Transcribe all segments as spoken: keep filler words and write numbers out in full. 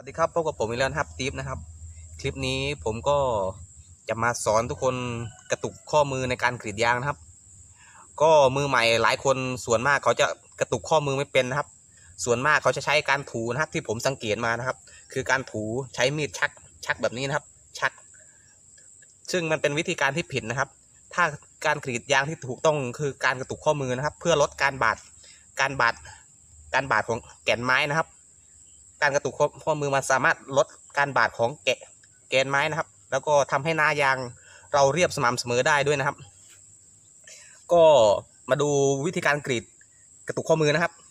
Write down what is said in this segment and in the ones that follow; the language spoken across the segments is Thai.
สวัสดีครับพบกับผมอีกแล้วครับติ๊บนะครับคลิปนี้ผมก็จะมาสอนทุกคนกระตุกข้อมือในการกรีดยางนะครับก็มือใหม่หลายคนส่วนมากเขาจะกระตุกข้อมือไม่เป็นนะครับส่วนมากเขาจะใช้การถูนะครับที่ผมสังเกตมานะครับคือการถูใช้มีดชักชักแบบนี้นะครับชักซึ่งมันเป็นวิธีการที่ผิดนะครับถ้าการกรีดยางที่ถูกต้องคือการกระตุกข้อมือนะครับเพื่อลดการบาดการบาดการบาดของแก่นไม้นะครับการกระตุกข้อมือมันสามารถลดการบาดของแกะแกนไม้นะครับแล้วก็ทำให้หน้ายางเราเรียบสม่ำเสมอได้ด้วยนะครับก็มาดูวิธีการกรีดกระตุกข้อมือนะครับ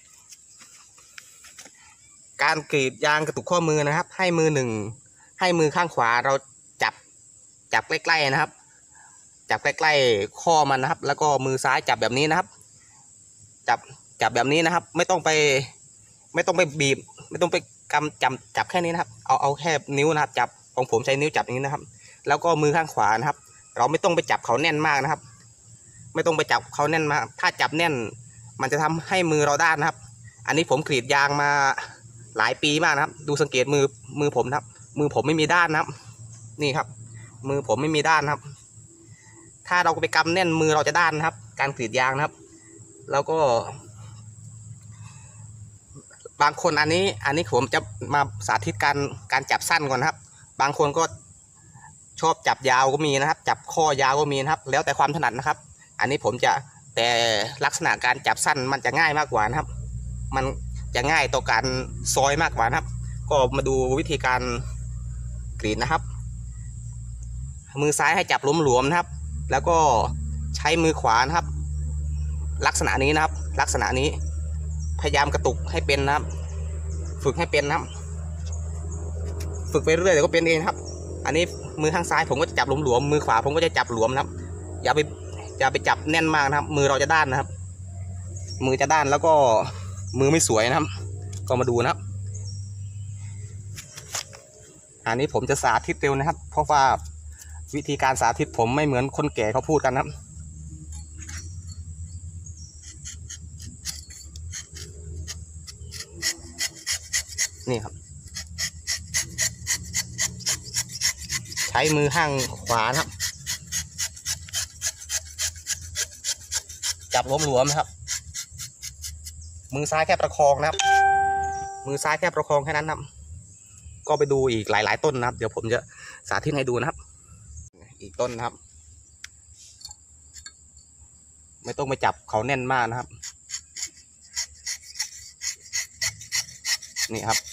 การกรีดยางกระตุกข้อมือนะครับให้มือหนึ่งให้มือข้างขวาเราจับจับใกล้ๆนะครับจับใกล้ๆข้อมันนะครับแล้วก็มือซ้ายจับแบบนี้นะครับจับจับแบบนี้นะครับไม่ต้องไปไม่ต้องไปบีบไม่ต้องไปกำจับจับแค่นี้นะครับเอาเอาแค่นิ้วนะครับจับของผมใช้นิ้วจับอย่างนี้นะครับแล้วก็มือข้างขวานะครับเราไม่ต้องไปจับเขาแน่นมากนะครับไม่ต้องไปจับเขาแน่นมากถ้าจับแน่นมันจะทำให้มือเราด้านนะครับอันนี้ผมกรีดยางมาหลายปีมากนะครับดูสังเกตมือมือผมนะครับมือผมไม่มีด้านนะครับนี่ครับมือผมไม่มีด้านนะครับถ้าเราไปกำแน่นมือเราจะด้านนะครับการกรีดยางนะครับแล้วก็บางคนอันนี้อันนี้ผมจะมาสาธิตการการจับสั้นก่อนนะครับบางคนก็ชอบจับยาวก็มีนะครับจับข้อยาวก็มีนะครับแล้วแต่ความถนัดนะครับอันนี้ผมจะแต่ลักษณะการจับสั้นมันจะง่ายมากกว่านะครับมันจะง่ายต่อการซอยมากกว่านะครับก็มาดูวิธีการกรีดนะครับมือซ้ายให้จับหลวมๆนะครับแล้วก็ใช้มือขวานะครับลักษณะนี้นะครับลักษณะนี้พยายามกระตุกให้เป็นนะครับฝึกให้เป็นนะครับฝึกไปเรื่อยเดี๋ยวก็เป็นเองครับอันนี้มือข้างซ้ายผมก็จะจับหลวมๆมือขวาผมก็จะจับหลวมนะครับอย่าไปอย่าไปจับแน่นมากนะครับมือเราจะด้านนะครับมือจะด้านแล้วก็มือไม่สวยนะครับก็มาดูนะครับอันนี้ผมจะสาธิตเร็วนะครับเพราะว่าวิธีการสาธิตผมไม่เหมือนคนแก่เขาพูดกันนะครับนี่ครับใช้มือข้างขวานะครับจับหลวมๆนะครับมือซ้ายแค่ประคองนะครับมือซ้ายแค่ประคองแค่นั้นนะครับก็ไปดูอีกหลายๆต้นนะครับเดี๋ยวผมจะสาธิตให้ดูนะครับอีกต้นนะครับไม่ต้องไปจับเขาแน่นมากนะครับนี่ครับ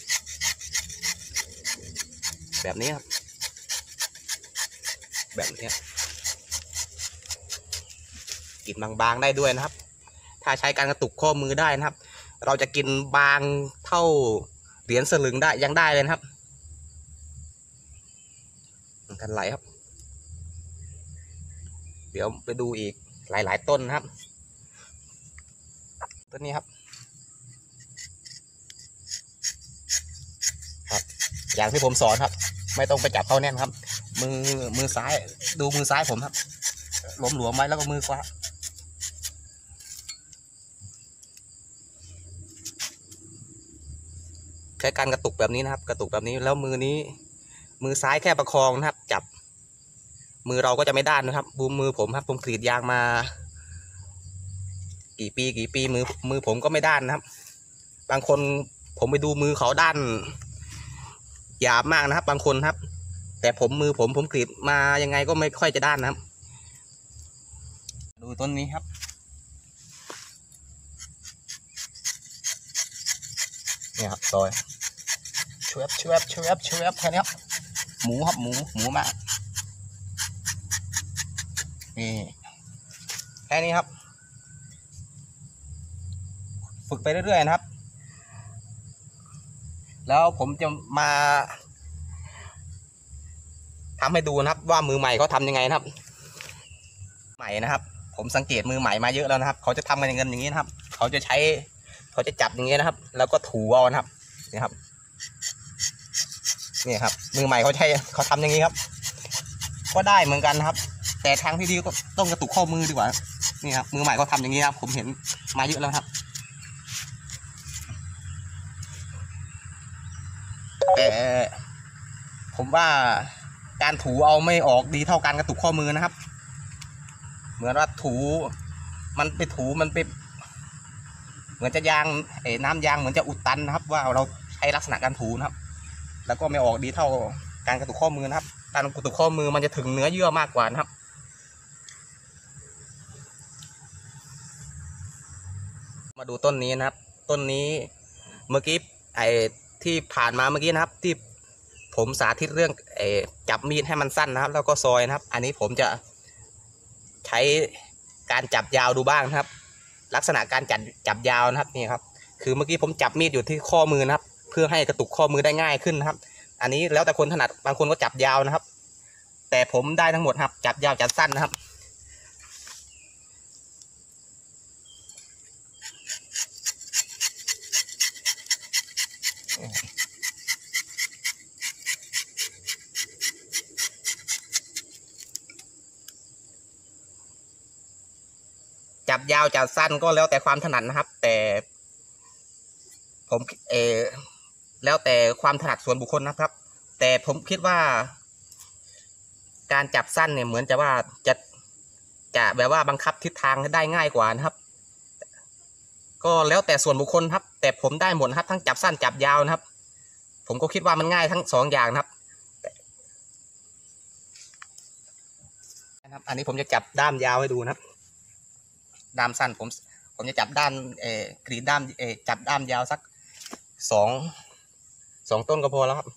แบบนี้ครับแบบนี้กินบางๆได้ด้วยนะครับถ้าใช้การกระตุกข้อมือได้นะครับเราจะกินบางเท่าเหรียญสลึงได้ยังได้เลยนะครับกันไหลครับเดี๋ยวไปดูอีกหลายๆต้นนะครับต้นนี้ครับครับอย่างที่ผมสอนครับไม่ต้องไปจับเข้าแน่นครับมือมือซ้ายดูมือซ้ายผมครับหลวมหลวมไว้แล้วก็มือขวาใช้การกระตุกแบบนี้นะครับกระตุกแบบนี้แล้วมือนี้มือซ้ายแค่ประคองนะครับจับมือเราก็จะไม่ด้านนะครับบูมมือผมครับผมกรีดยางมากี่ปีกี่ปีมือมือผมก็ไม่ด้านนะครับบางคนผมไปดูมือเขาด้านหยาบมากนะครับบางคนครับแต่ผมมือผมผมกรีดมายังไงก็ไม่ค่อยจะด้านนะครับดูต้นนี้ครับเนี่ยครับซอยช่วยช่วยช่วยช่วยแค่นี้ครับหมูครับหมูหมูมากนี่แค่นี้ครับฝึกไปเรื่อยๆนะครับแล้วผมจะมาทำให้ดูนะครับว่ามือใหม่เขาทำยังไงนะครับใหม่นะครับผมสังเกตมือใหม่มาเยอะแล้วนะครับเขาจะทำกันอย่างนี้นะครับเขาจะใช้เขาจะจับอย่างนี้นะครับแล้วก็ถูเอานะครับนี่ครับนี่ครับมือใหม่เขาใช้เขาทำอย่างนี้ครับก็ได้เหมือนกันนะครับแต่ทางที่ดีก็ต้องกระตุกข้อมือดีกว่านี่ครับมือใหม่เขาทำอย่างนี้ครับผมเห็นมาเยอะแล้วครับแต่ผมว่าการถูเอาไม่ออกดีเท่าการกระตุกข้อมือนะครับเหมือนว่าถูมันไปถูมันไปเหมือนจะยางเอ๋น้ำยางเหมือนจะอุดตันนะครับว่าเราใช้ลักษณะการถูนะครับแล้วก็ไม่ออกดีเท่าการกระตุกข้อมือนะครับการกระตุกข้อมือมันจะถึงเนื้อเยื่อมากกว่านะครับมาดูต้นนี้นะครับต้นนี้เมื่อกี้ไอ้ที่ผ่านมาเมื่อกี้นะครับที่ผมสาธิตเรื่องไอ้จับมีดให้มันสั้นนะครับแล้วก็ซอยนะครับอันนี้ผมจะใช้การจับยาวดูบ้างนะครับลักษณะการจับจับยาวนะครับนี่ครับคือเมื่อกี้ผมจับมีดอยู่ที่ข้อมือนะครับเพื่อให้กระตุกข้อมือได้ง่ายขึ้นนะครับอันนี้แล้วแต่คนถนัดบางคนก็จับยาวนะครับแต่ผมได้ทั้งหมดครับจับยาวจับสั้นนะครับจับยาวจับสั้นก็แล้วแต่ความถนัดนะครับแต่ผมเออแล้วแต่ความถนัดส่วนบุคคลนะครับแต่ผมคิดว่าการจับสั้นเนี่ยเหมือนจะว่าจะจะแบบว่าบังคับทิศทางได้ง่ายกว่านะครับก็แล้วแต่ส่วนบุคคลครับแต่ผมได้หมดครับทั้งจับสั้นจับยาวนะครับผมก็คิดว่ามันง่ายทั้งสองอย่างนะครับนะครับอันนี้ผมจะจับด้ามยาวให้ดูนะครับด้ามสั้นผมผมจะจับด้านเอ่อกรีดด้ามเอ่อจับด้ามยาวสักสองสองต้นก็พอแล้วครับ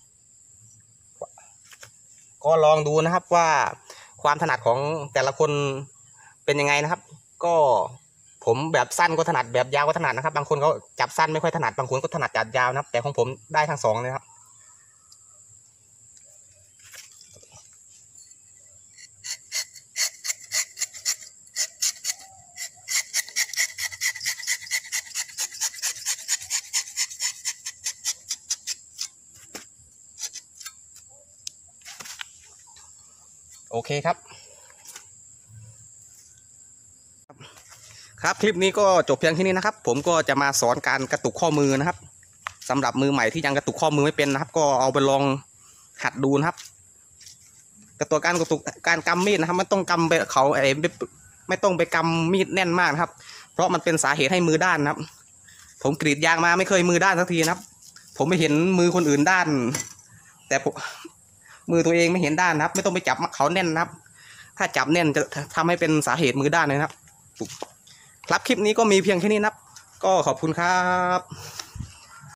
ก็ลองดูนะครับว่าความถนัดของแต่ละคนเป็นยังไงนะครับก็ผมแบบสั้นก็ถนัดแบบยาวก็ถนัดนะครับบางคนเขาจับสั้นไม่ค่อยถนัดบางคนก็ถนัดจับยาวนะครับแต่ของผมได้ทั้งสองเลยครับโอเคครับครับคลิปนี้ก็จบเพียงแค่นี้นะครับผมก็จะมาสอนการกระตุกข้อมือนะครับสำหรับมือใหม่ที่ยังกระตุกข้อมือไม่เป็นนะครับก็เอาไปลองหัดดูนะครับกระตุกการกระตุกการกำมีดนะครับไม่ต้องกำไปเขาไอ้ไม่ต้องไปกำมีดแน่นมากนะครับเพราะมันเป็นสาเหตุให้มือด้านนะครับผมกรีดยางมาไม่เคยมือด้านสักทีนะครับผมไม่เห็นมือคนอื่นด้านแต่ผมมือตัวเองไม่เห็นด้านนะครับไม่ต้องไปจับเขาแน่นนะครับถ้าจับแน่นจะทำให้เป็นสาเหตุมือด้านเลยนะครับครับคลิปนี้ก็มีเพียงแค่นี้นะครับก็ขอบคุณครับ